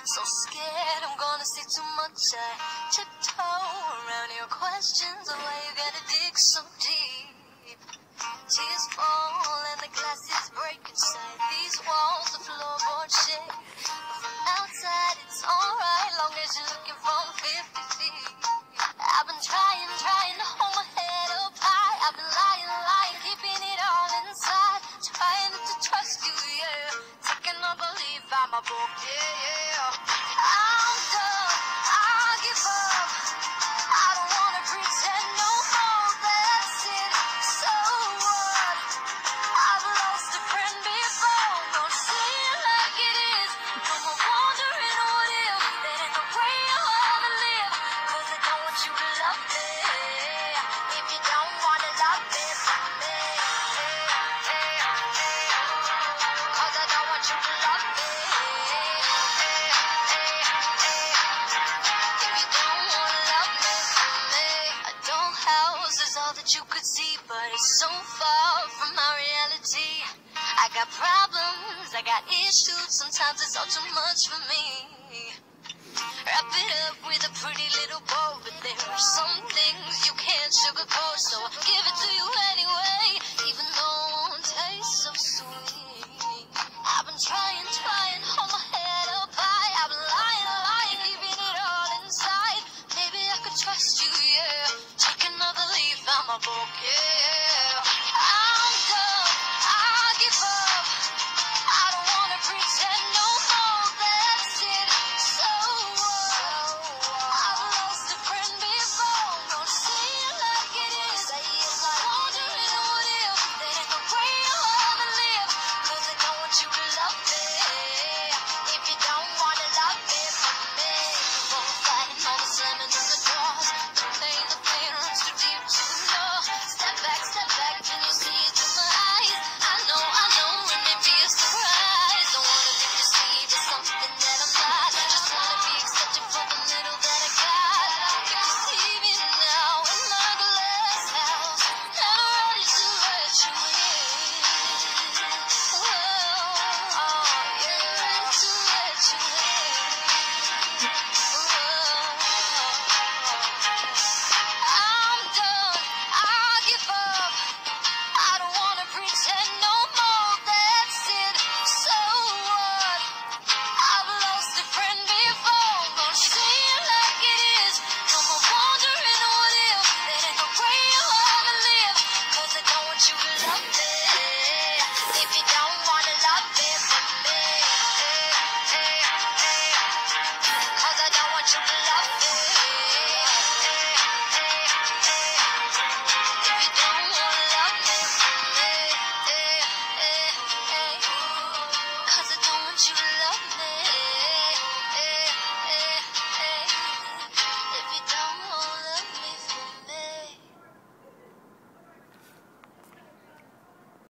So scared I'm gonna say too much. I tiptoe around your questions. Why you gotta dig so deep? Tears fall and the glasses break inside these walls. The floorboard shake. But from outside it's alright, long as you're looking from 50 feet. I've been trying to hold my head up high. I've been lying, keeping it all inside. Trying not to trust you, yeah. Taking a belief I'm a book, yeah. I'm done, I give up. I don't wanna pretend no more, that's it. So what? I've lost a friend before. Don't say it like it is. No more wondering what if. That ain't the way you wanna live. Cause I don't want you to love me. If you don't wanna love me, fuck me. Cause I don't want you to love me. If you don't wanna love me, fuck me. A dollhouse is all that you could see, but it's so far from my reality. I got problems, I got issues. Sometimes it's all too much for me. Wrap it up with a pretty little bow, but there are some things you can't sugarcoat, so I'll give it to you anyway, even though it won't taste so sweet. I've been trying, hold my head up high. I've been lying, keeping it all inside. Maybe I could trust you, yeah. Take another leaf, I'm a book, yeah. I'm done, I give up. I don't wanna pretend no more, that's it. So what? I've lost a friend before. Don't say it like it is. Wondering what if. That ain't the way you wanna live. Cause I don't want you to love me. If you don't wanna love me, fuck me. Won't fight, all the slamming of the doors. Too pain, the pain runs too deep to know. Step back, can you see it through my eyes? I know, and maybe a surprise. Don't wanna be deceived as something that I'm not. Just wanna be accepted for the little that I got. You're deceiving now in my glass house, and I'm ready to let you in. Whoa, yeah, ready to let you in. I'm done, I give up. I don't wanna pretend no more, that's it. So what? I've lost a friend before. Gonna say it like it is. No more wondering what if. That ain't the way you wanna live. Cause I don't want you to love me.